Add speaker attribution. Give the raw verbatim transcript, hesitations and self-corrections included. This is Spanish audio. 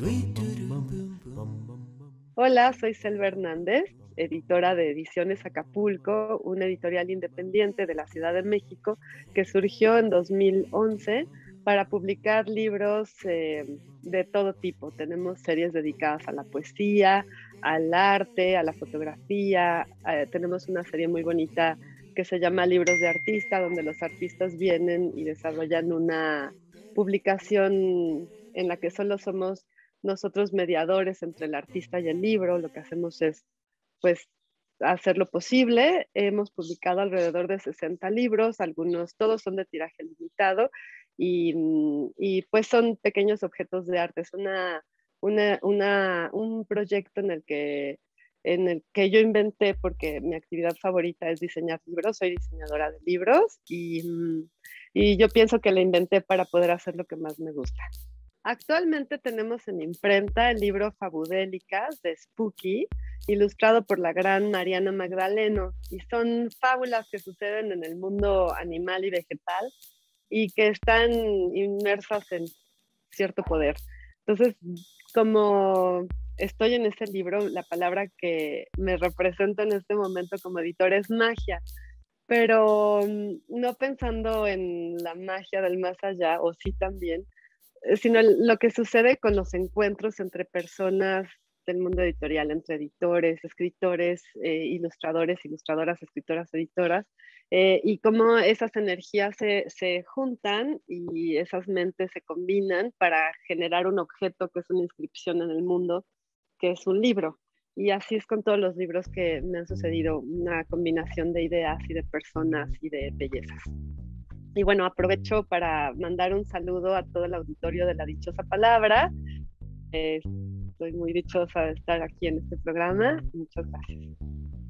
Speaker 1: Hola, soy Selva Hernández, editora de Ediciones Acapulco, una editorial independiente de la Ciudad de México que surgió en dos mil once para publicar libros eh, de todo tipo. Tenemos series dedicadas a la poesía, al arte, a la fotografía. Eh, tenemos una serie muy bonita que se llama Libros de Artista, donde los artistas vienen y desarrollan una publicación en la que solo somos nosotros mediadores entre el artista y el libro. Lo que hacemos es, pues, hacer lo posible. Hemos publicado alrededor de sesenta libros, algunos, todos son de tiraje limitado y, y pues son pequeños objetos de arte. Es una, una, una, un proyecto en el que en el que yo inventé, porque mi actividad favorita es diseñar libros, soy diseñadora de libros y, y yo pienso que la inventé para poder hacer lo que más me gusta. Actualmente tenemos en imprenta el libro Fabudélicas de Spooky, ilustrado por la gran Mariana Magdaleno, y son fábulas que suceden en el mundo animal y vegetal y que están inmersas en cierto poder. Entonces, como estoy en ese libro, la palabra que me representa en este momento como editor es magia, pero no pensando en la magia del más allá, o sí también, sino lo que sucede con los encuentros entre personas del mundo editorial, entre editores, escritores, eh, ilustradores, ilustradoras, escritoras, editoras, eh, y cómo esas energías se, se juntan y esas mentes se combinan para generar un objeto que es una inscripción en el mundo, que es un libro. Y así es con todos los libros que me han sucedido, una combinación de ideas y de personas y de bellezas. Y bueno, aprovecho para mandar un saludo a todo el auditorio de La Dichosa Palabra. Eh, estoy muy dichosa de estar aquí en este programa. Muchas gracias.